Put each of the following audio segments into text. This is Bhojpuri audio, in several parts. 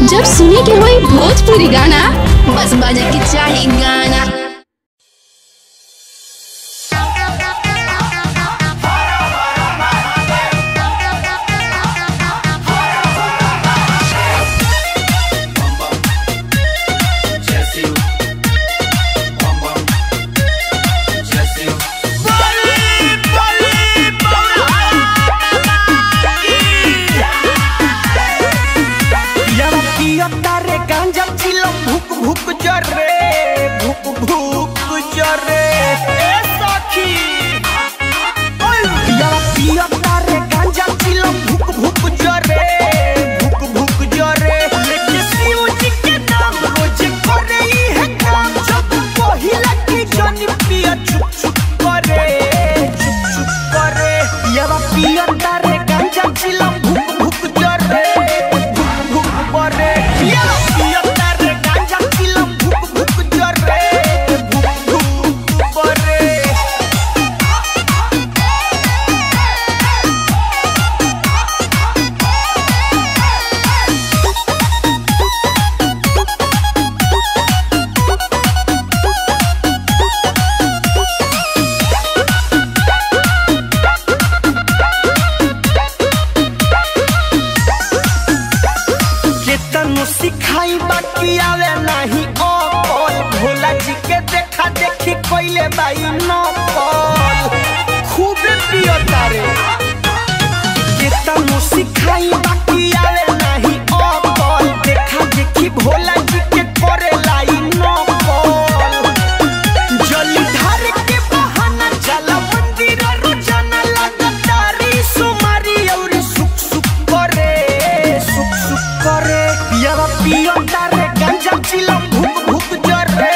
जब सुने के होई भोजपुरी गाना, बस बजे के चाही गाना। सिखाई बाकी आवे नहीं ओल भोला जी के देखा देखी कोइले बाई नकल खूब पियो तारे कितना सिखाई बाकी आवे नहीं ओल देखा देखी भोला जी के करे लाई नकल जली धार के बहाना चला मंदिर रोजाना लगातारी सुमारी और सुख सुख करे पियावा पियो तारे गांजा चिलम भूख भूख जरे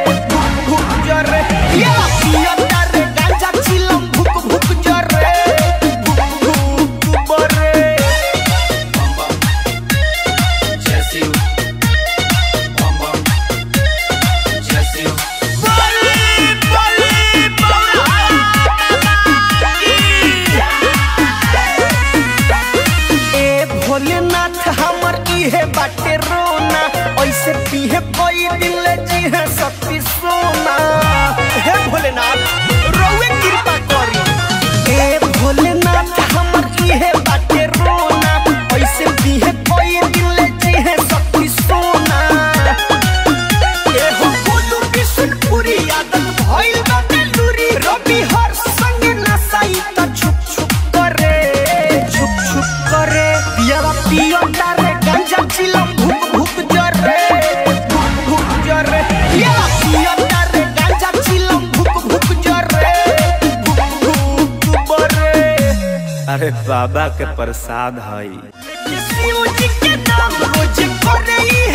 पियावा पियो तारे गांजा चिलम भूख भूख जरे भूख बरे जैसी भोलेनाथ हमर इहे बाटे रोना ऐसे पीहे कोई दिल जी है सती सोना हे भोलेनाथ रोवे कृपा करी ए भोलेनाथ हमर इहे बाटे रोना ऐसे पीहे कोई दिल जी है सती सोना ए हो बोलू बिशनपुरी आदत भइल बाटे लूरी रवि हर संग नसाई त छुप छुप करे पियावा पियो तारे गांजा चिलम भूख भूख जरे पियावा पियो तारे गांजा चिलम भूख भूख जरे भूख बरे अरे बाबा के प्रसाद हई शिव जी के नाम रोज करे